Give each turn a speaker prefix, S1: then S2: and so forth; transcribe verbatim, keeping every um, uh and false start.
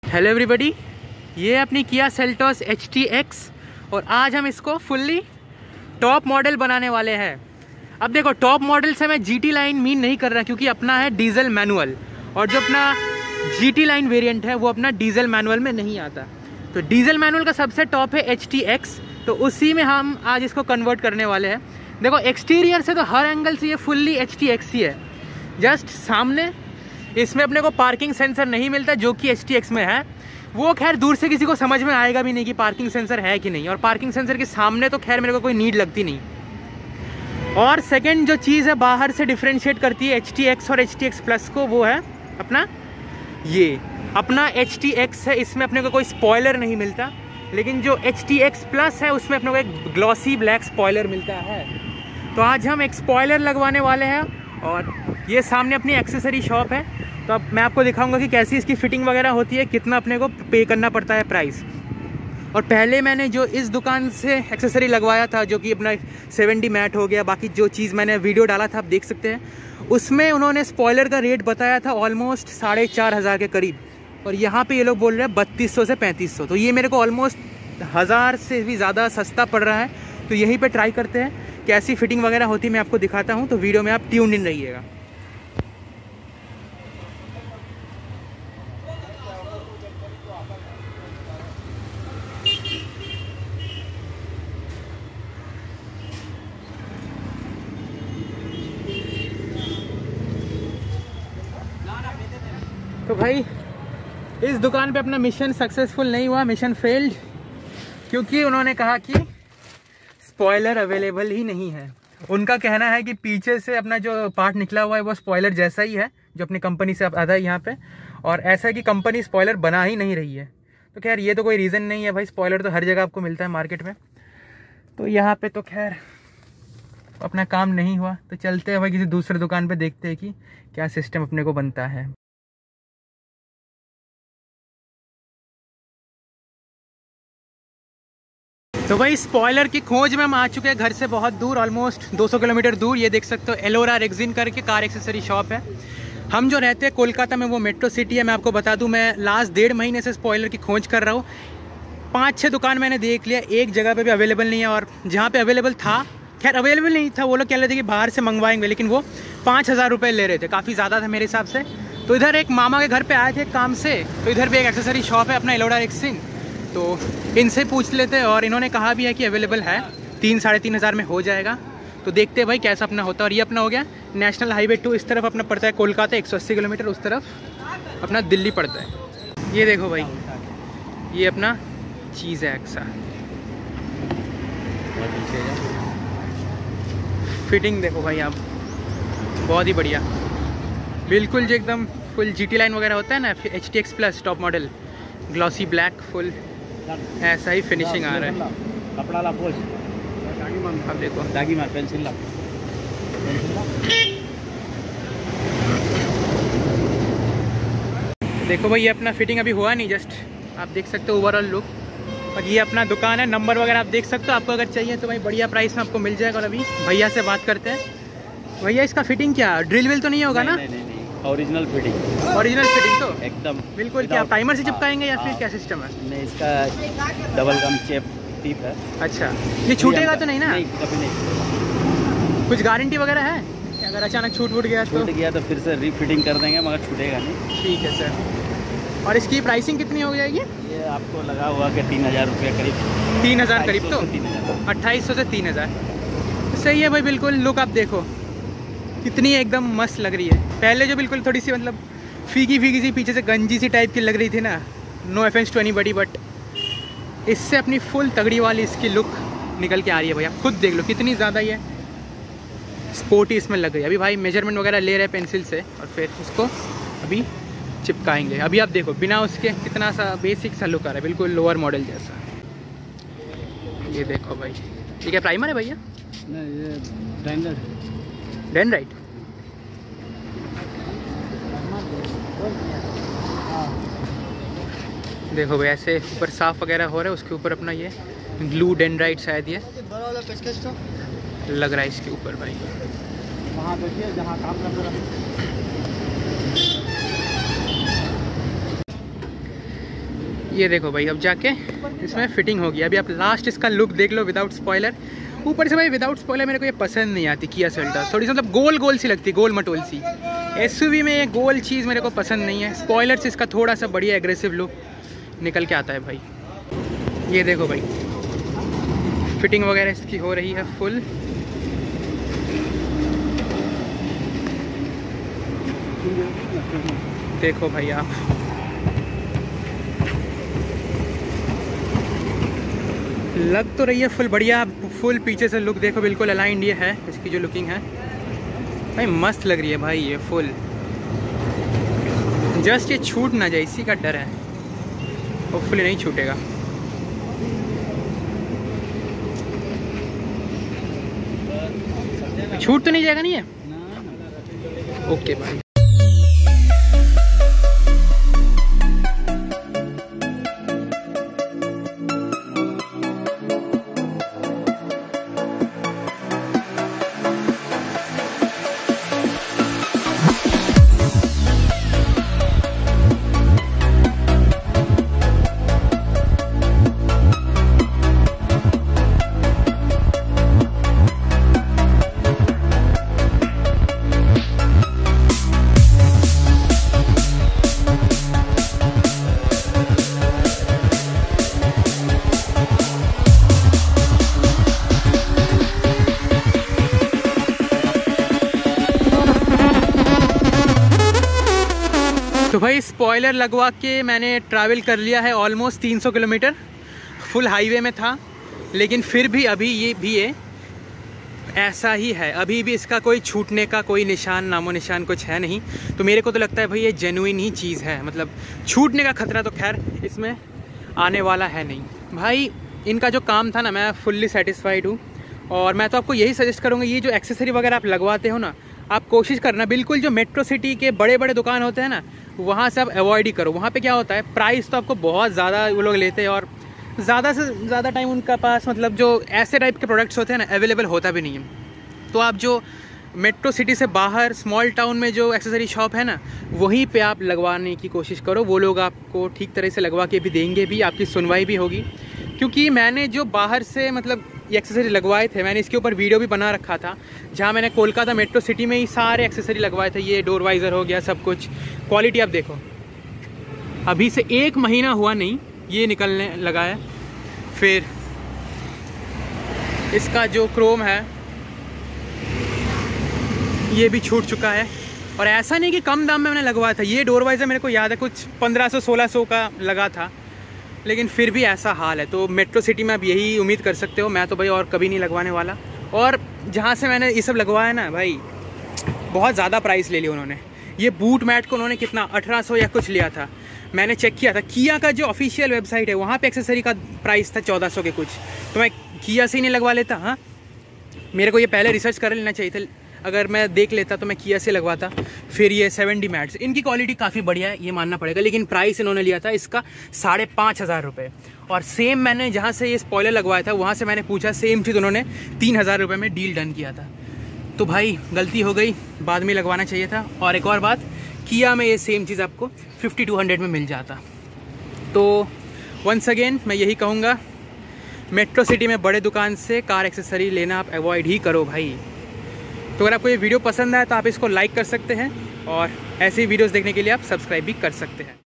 S1: Hello everybody, ये अपनी Kia Seltos H T X और आज हम इसको फुल्ली टॉप मॉडल बनाने वाले हैं। अब देखो, टॉप मॉडल से मैं जीटी लाइन मीन नहीं कर रहा क्योंकि अपना है डीजल मैनुअल और जो अपना जीटी लाइन वेरिएंट है वो अपना डीजल मैनुअल में नहीं आता। तो डीजल मैनुअल का सबसे टॉप है एच टी एक्स, तो उसी में हम आज इसको कन्वर्ट करने वाले हैं। देखो, एक्सटीरियर से तो हर एंगल से ये फुल्ली एच टी एक्स ही है। जस्ट सामने इसमें अपने को पार्किंग सेंसर नहीं मिलता जो कि एच टी एक्स में है। वो खैर दूर से किसी को समझ में आएगा भी नहीं कि पार्किंग सेंसर है कि नहीं, और पार्किंग सेंसर के सामने तो खैर मेरे को कोई नीड लगती नहीं। और सेकंड जो चीज़ है बाहर से डिफ्रेंशिएट करती है एच टी एक्स और एच टी एक्स प्लस को, वो है अपना ये अपना एच टी एक्स है। इसमें अपने को कोई स्पॉयलर नहीं मिलता, लेकिन जो एच टी एक्स प्लस है उसमें अपने को एक ग्लॉसी ब्लैक स्पॉयलर मिलता है। तो आज हम एक स्पॉयलर लगवाने वाले हैं और ये सामने अपनी एक्सेसरी शॉप है। तो अब मैं आपको दिखाऊंगा कि कैसी इसकी फिटिंग वगैरह होती है, कितना अपने को पे करना पड़ता है प्राइस। और पहले मैंने जो इस दुकान से एक्सेसरी लगवाया था, जो कि अपना सेवेंटी मैट हो गया, बाकी जो चीज़ मैंने वीडियो डाला था आप देख सकते हैं, उसमें उन्होंने स्पॉयलर का रेट बताया था ऑलमोस्ट साढ़े चार हज़ार के करीब, और यहाँ पे ये लोग बोल रहे हैं बत्तीस सौ से पैंतीस सौ। तो ये मेरे को ऑलमोस्ट हज़ार से भी ज़्यादा सस्ता पड़ रहा है। तो यहीं पे ट्राई करते हैं कैसी फिटिंग वगैरह होती है, मैं आपको दिखाता हूँ। तो वीडियो में आप ट्यून इन रहिएगा। तो भाई, इस दुकान पे अपना मिशन सक्सेसफुल नहीं हुआ, मिशन फेल्ड, क्योंकि उन्होंने कहा कि स्पॉयलर अवेलेबल ही नहीं है। उनका कहना है कि पीछे से अपना जो पार्ट निकला हुआ है वो स्पॉयलर जैसा ही है जो अपनी कंपनी से आता है यहाँ पे, और ऐसा है कि कंपनी स्पॉयलर बना ही नहीं रही है। तो खैर ये तो कोई रीज़न नहीं है भाई, स्पॉयलर तो हर जगह आपको मिलता है मार्केट में। तो यहाँ पे तो खैर अपना काम नहीं हुआ, तो चलते हैं भाई किसी दूसरे दुकान पर, देखते हैं कि क्या सिस्टम अपने को बनता है। तो भाई, स्पॉयलर की खोज में हम आ चुके हैं घर से बहुत दूर, ऑलमोस्ट दो सौ किलोमीटर दूर। ये देख सकते हो एलोरा रेक्सिन करके कार एक्सेसरी शॉप है। हम जो रहते हैं कोलकाता में, वो मेट्रो सिटी है। मैं आपको बता दूं, मैं लास्ट डेढ़ महीने से स्पॉयलर की खोज कर रहा हूँ। पाँच छः दुकान मैंने देख लिया, एक जगह पे भी अवेलेबल नहीं है। और जहाँ पे अवेलेबल था, खैर अवेलेबल नहीं था, वो लोग कह रहे थे कि बाहर से मंगवाएंगे, लेकिन वो पाँच हज़ार रुपये ले रहे थे, काफ़ी ज़्यादा था मेरे हिसाब से। तो इधर एक मामा के घर पर आए थे काम से, तो इधर भी एक एक्सेसरी शॉप है अपना एलोरा रेक्सिन, तो इनसे पूछ लेते हैं। और इन्होंने कहा भी है कि अवेलेबल है, तीन साढ़े तीन हज़ार में हो जाएगा। तो देखते हैं भाई कैसा अपना होता है। और ये अपना हो गया नेशनल हाईवे टू, इस तरफ अपना पड़ता है कोलकाता एक सौ अस्सी किलोमीटर, उस तरफ अपना दिल्ली पड़ता है। ये देखो भाई, ये अपना चीज़ है एक्सा। फिटिंग देखो भाई आप, बहुत ही बढ़िया, बिल्कुल जो एकदम फुल जीटी लाइन वगैरह होता है ना, H T X plus top model, glossy black, full ऐसा ही फिनिशिंग आ रहा है।
S2: कपड़ा ला पोछ,
S1: अब देखो
S2: दागी मार, पेंसिल ला।
S1: देखो भाई, ये अपना फिटिंग अभी हुआ नहीं, जस्ट आप देख सकते हो ओवरऑल लुक। और ये अपना दुकान है, नंबर वगैरह आप देख सकते हो। आपको अगर चाहिए तो भाई बढ़िया प्राइस में आपको मिल जाएगा। और अभी भैया से बात करते हैं। भैया, इसका फिटिंग क्या, ड्रिल विल तो नहीं होगा ना?
S2: नहीं, नहीं, नहीं, ओरिजिनल फिटिंग।
S1: ओरिजिनल फिटिंग तो
S2: एकदम
S1: बिल्कुल। क्या टाइमर से चिपकाएंगे या फिर क्या सिस्टम है?
S2: नहीं, इसका डबल गम चेप टिप है।
S1: अच्छा, ये छूटेगा तो नहीं ना?
S2: नहीं, कभी नहीं।
S1: कुछ गारंटी वगैरह है कि अगर अचानक छूट फूट गया तो?
S2: छूट गया तो फिर से रीफिटिंग कर देंगे, मगर छूटेगा नहीं।
S1: ठीक है सर। और इसकी प्राइसिंग कितनी हो जाएगी?
S2: ये आपको लगा हुआ कि तीन हज़ार रुपये करीब।
S1: तीन हज़ार करीब, तो
S2: तीन हज़ार
S1: अट्ठाईस सौ से तीन हज़ार सही है भाई। बिल्कुल लुक आप देखो कितनी एकदम मस्त लग रही है। पहले जो बिल्कुल थोड़ी सी मतलब फीकी फीकी सी, पीछे से गंजी सी टाइप की लग रही थी ना, no offence to anybody, but इससे अपनी फुल तगड़ी वाली इसकी लुक निकल के आ रही है भैया। खुद देख लो कितनी ज़्यादा ये स्पोर्टी इसमें लग रही है। अभी भाई मेजरमेंट वगैरह ले रहे हैं पेंसिल से और फिर उसको अभी चिपकाएंगे। अभी आप देखो बिना उसके कितना सा बेसिक सा लुक आ रहा है, बिल्कुल लोअर मॉडल जैसा। ये देखो भाई, ठीक है, प्राइमर है भैया?
S2: नहीं, ये डेंडर
S1: डेनराइट। देखो भाई, ऐसे ऊपर साफ वगैरह हो रहा है, उसके ऊपर अपना ये ग्लू डेनराइट शायद ये लग रहा है इसके ऊपर भाई।
S2: वहाँ देखिए जहाँ काम कर रहा है।
S1: ये देखो भाई, अब जाके इसमें फिटिंग होगी। अभी आप लास्ट इसका लुक देख लो विदाउट स्पॉइलर। ऊपर से भाई विदाउट स्पॉइलर मेरे को ये पसंद नहीं आती किया सेल्टॉस, थोड़ी सी मतलब गोल गोल सी लगती है, गोल मटोल सी। एसयूवी में ये गोल चीज़ मेरे को पसंद नहीं है। स्पॉइलर से इसका थोड़ा सा बढ़िया एग्रेसिव लुक निकल के आता है भाई। ये देखो भाई, फिटिंग वगैरह इसकी हो रही है फुल। देखो भाई आप, लग तो रही है फुल बढ़िया। फुल पीछे से लुक देखो, बिल्कुल अलाइंड ये है इसकी जो लुकिंग है भाई, मस्त लग रही है भाई ये फुल। जस्ट ये छूट ना जाए इसी का डर है, होपफुली नहीं छूटेगा। छूट तो नहीं जाएगा नहीं है? ओके भाई। तो भाई स्पॉइलर लगवा के मैंने ट्रैवल कर लिया है ऑलमोस्ट तीन सौ किलोमीटर। फुल हाईवे में था, लेकिन फिर भी अभी ये भी है ऐसा ही है। अभी भी इसका कोई छूटने का कोई निशान, नामो निशान कुछ है नहीं। तो मेरे को तो लगता है भाई ये जेन्युइन ही चीज़ है, मतलब छूटने का खतरा तो खैर इसमें आने वाला है नहीं। भाई इनका जो काम था ना, मैं फुल्ली सेटिस्फाइड हूँ। और मैं तो आपको यही सजेस्ट करूँगा, ये जो एक्सेसरी वगैरह आप लगवाते हो ना, आप कोशिश करना बिल्कुल जो मेट्रो सिटी के बड़े बड़े दुकान होते हैं ना, वहाँ से आप अवॉइड ही करो। वहाँ पे क्या होता है, प्राइस तो आपको बहुत ज़्यादा वो लोग लेते हैं और ज़्यादा से ज़्यादा टाइम उनका पास मतलब जो ऐसे टाइप के प्रोडक्ट्स होते हैं ना, अवेलेबल होता भी नहीं है। तो आप जो मेट्रो सिटी से बाहर स्मॉल टाउन में जो एक्सेसरी शॉप है ना, वहीं पे आप लगवाने की कोशिश करो। वो लोग आपको ठीक तरह से लगवा के भी देंगे भी, आपकी सुनवाई भी होगी। क्योंकि मैंने जो बाहर से मतलब ये एक्सेसरी लगवाए थे, मैंने इसके ऊपर वीडियो भी बना रखा था, जहाँ मैंने कोलकाता मेट्रो सिटी में ही सारे एक्सेसरी लगवाए थे। ये डोर वाइज़र हो गया, सब कुछ। क्वालिटी आप देखो, अभी से एक महीना हुआ नहीं ये निकलने लगा है। फिर इसका जो क्रोम है ये भी छूट चुका है। और ऐसा नहीं कि कम दाम में मैंने लगवाया था। ये डोर वाइज़र मेरे को याद है कुछ पंद्रह सौ सोलह सौ का लगा था, लेकिन फिर भी ऐसा हाल है। तो मेट्रो सिटी में आप यही उम्मीद कर सकते हो। मैं तो भाई और कभी नहीं लगवाने वाला। और जहाँ से मैंने ये सब लगवाया ना भाई, बहुत ज़्यादा प्राइस ले लिया उन्होंने। ये बूट मैट को उन्होंने कितना अठारह सौ या कुछ लिया था। मैंने चेक किया था, किया का जो ऑफिशियल वेबसाइट है वहाँ पे एक्सेसरी का प्राइस था चौदह सौ के कुछ। तो मैं किया से ही नहीं लगवा लेता। हाँ, मेरे को ये पहले रिसर्च कर लेना चाहिए था। अगर मैं देख लेता तो मैं किया से लगवाता। फिर ये सेवेंटी मैट्स, इनकी क्वालिटी काफ़ी बढ़िया है, ये मानना पड़ेगा। लेकिन प्राइस इन्होंने लिया था इसका साढ़े पाँच हज़ार रुपये। और सेम मैंने जहाँ से ये स्पॉइलर लगवाया था वहाँ से मैंने पूछा, सेम चीज़ उन्होंने तीन हज़ार रुपये में डील डन किया था। तो भाई गलती हो गई, बाद में लगवाना चाहिए था। और एक और बात, किया में ये सेम चीज़ आपको फिफ्टी टू हंड्रेड में मिल जाता। तो वंस अगेन मैं यही कहूँगा, मेट्रो सिटी में बड़े दुकान से कार एक्सेसरी लेना आप अवॉइड ही करो भाई। तो अगर आपको ये वीडियो पसंद आए तो आप इसको लाइक कर सकते हैं, और ऐसी वीडियोस देखने के लिए आप सब्सक्राइब भी कर सकते हैं।